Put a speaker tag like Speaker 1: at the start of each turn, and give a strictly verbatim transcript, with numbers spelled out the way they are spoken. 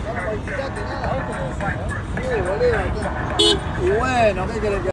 Speaker 1: No lo modificaste nada. Sí, boludo. Y bueno, ¿qué querés que